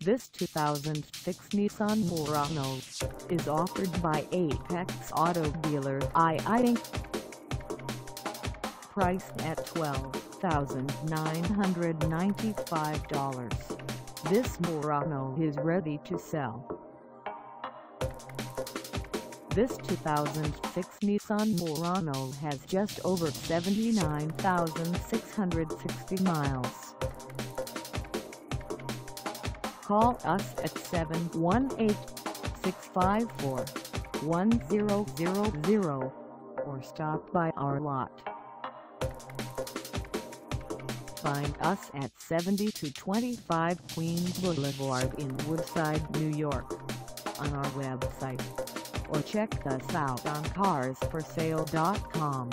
This 2006 Nissan Murano is offered by Apex Auto Dealer II Inc. Priced at $12,995, this Murano is ready to sell. This 2006 Nissan Murano has just over 79,660 miles. Call us at 718-654-1000 or stop by our lot. Find us at 7225 Queens Blvd in Woodside, New York, on our website, or check us out on carsforsale.com.